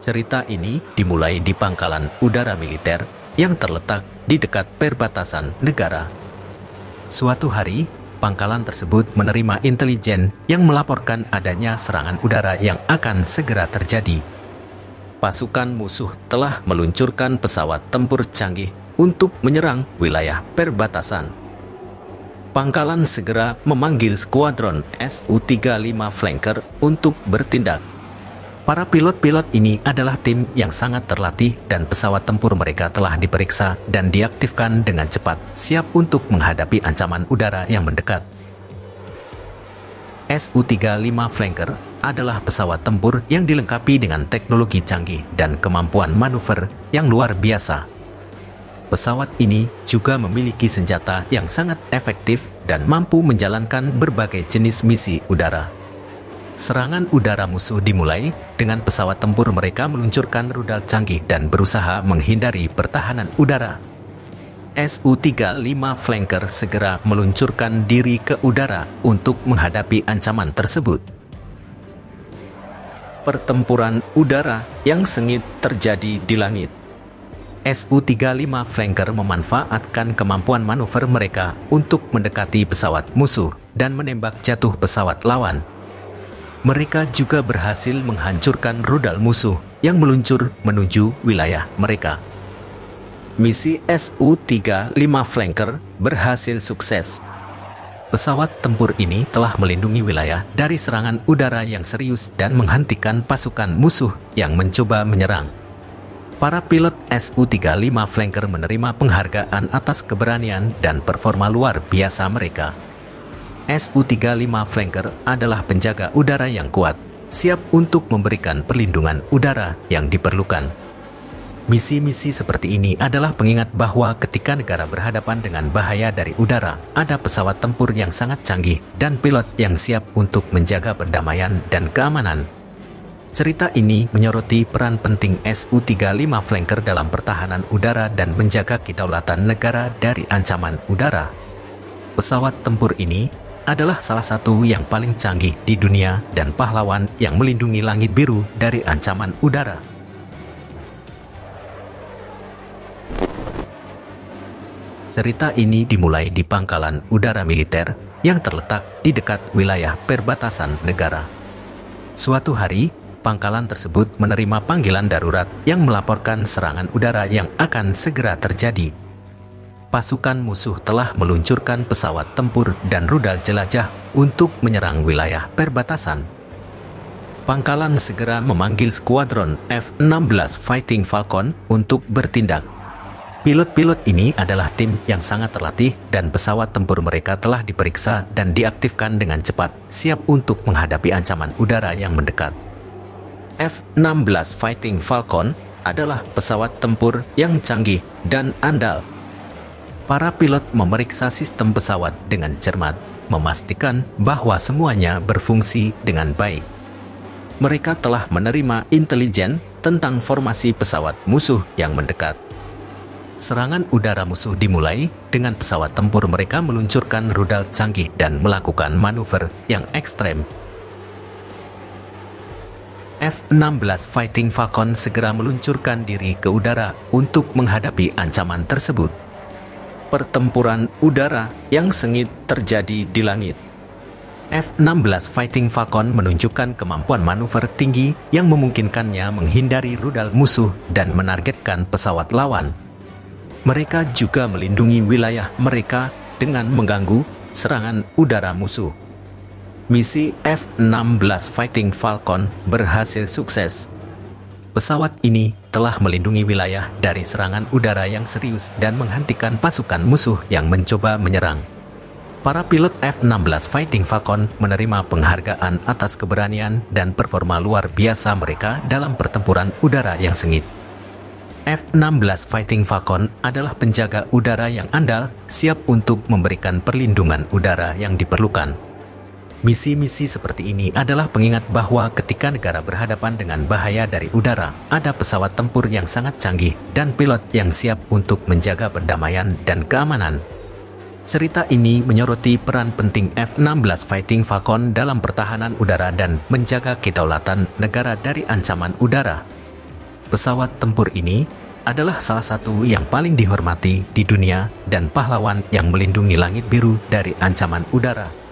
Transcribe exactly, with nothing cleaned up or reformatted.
Cerita ini dimulai di pangkalan udara militer yang terletak di dekat perbatasan negara. Suatu hari, pangkalan tersebut menerima intelijen yang melaporkan adanya serangan udara yang akan segera terjadi. Pasukan musuh telah meluncurkan pesawat tempur canggih untuk menyerang wilayah perbatasan. Pangkalan segera memanggil skuadron S U tiga puluh lima Flanker untuk bertindak. Para pilot-pilot ini adalah tim yang sangat terlatih dan pesawat tempur mereka telah diperiksa dan diaktifkan dengan cepat, siap untuk menghadapi ancaman udara yang mendekat. S U tiga puluh lima Flanker adalah pesawat tempur yang dilengkapi dengan teknologi canggih dan kemampuan manuver yang luar biasa. Pesawat ini juga memiliki senjata yang sangat efektif dan mampu menjalankan berbagai jenis misi udara. Serangan udara musuh dimulai dengan pesawat tempur mereka meluncurkan rudal canggih dan berusaha menghindari pertahanan udara. S U tiga puluh lima Flanker segera meluncurkan diri ke udara untuk menghadapi ancaman tersebut. Pertempuran udara yang sengit terjadi di langit. S U tiga puluh lima Flanker memanfaatkan kemampuan manuver mereka untuk mendekati pesawat musuh dan menembak jatuh pesawat lawan. Mereka juga berhasil menghancurkan rudal musuh yang meluncur menuju wilayah mereka. Misi S U tiga puluh lima Flanker berhasil sukses. Pesawat tempur ini telah melindungi wilayah dari serangan udara yang serius dan menghentikan pasukan musuh yang mencoba menyerang. Para pilot S U tiga puluh lima Flanker menerima penghargaan atas keberanian dan performa luar biasa mereka. S U tiga puluh lima Flanker adalah penjaga udara yang kuat, siap untuk memberikan perlindungan udara yang diperlukan. Misi-misi seperti ini adalah pengingat bahwa ketika negara berhadapan dengan bahaya dari udara, ada pesawat tempur yang sangat canggih dan pilot yang siap untuk menjaga perdamaian dan keamanan. Cerita ini menyoroti peran penting S U tiga puluh lima Flanker dalam pertahanan udara dan menjaga kedaulatan negara dari ancaman udara. Pesawat tempur ini adalah salah satu yang paling canggih di dunia dan pahlawan yang melindungi langit biru dari ancaman udara. Cerita ini dimulai di pangkalan udara militer yang terletak di dekat wilayah perbatasan negara. Suatu hari, pangkalan tersebut menerima panggilan darurat yang melaporkan serangan udara yang akan segera terjadi. Pasukan musuh telah meluncurkan pesawat tempur dan rudal jelajah untuk menyerang wilayah perbatasan. Pangkalan segera memanggil skuadron F enam belas Fighting Falcon untuk bertindak. Pilot-pilot ini adalah tim yang sangat terlatih dan pesawat tempur mereka telah diperiksa dan diaktifkan dengan cepat, siap untuk menghadapi ancaman udara yang mendekat. F enam belas Fighting Falcon adalah pesawat tempur yang canggih dan andal. Para pilot memeriksa sistem pesawat dengan cermat, memastikan bahwa semuanya berfungsi dengan baik. Mereka telah menerima intelijen tentang formasi pesawat musuh yang mendekat. Serangan udara musuh dimulai dengan pesawat tempur mereka meluncurkan rudal canggih dan melakukan manuver yang ekstrem. F enam belas Fighting Falcon segera meluncurkan diri ke udara untuk menghadapi ancaman tersebut. Pertempuran udara yang sengit terjadi di langit. F enam belas Fighting Falcon menunjukkan kemampuan manuver tinggi yang memungkinkannya menghindari rudal musuh dan menargetkan pesawat lawan. Mereka juga melindungi wilayah mereka dengan mengganggu serangan udara musuh. Misi F enam belas Fighting Falcon berhasil sukses. Pesawat ini telah melindungi wilayah dari serangan udara yang serius dan menghentikan pasukan musuh yang mencoba menyerang. Para pilot F enam belas Fighting Falcon menerima penghargaan atas keberanian dan performa luar biasa mereka dalam pertempuran udara yang sengit. F enam belas Fighting Falcon adalah penjaga udara yang andal, siap untuk memberikan perlindungan udara yang diperlukan. Misi-misi seperti ini adalah pengingat bahwa ketika negara berhadapan dengan bahaya dari udara, ada pesawat tempur yang sangat canggih dan pilot yang siap untuk menjaga perdamaian dan keamanan. Cerita ini menyoroti peran penting F enam belas Fighting Falcon dalam pertahanan udara dan menjaga kedaulatan negara dari ancaman udara. Pesawat tempur ini adalah salah satu yang paling dihormati di dunia dan pahlawan yang melindungi langit biru dari ancaman udara.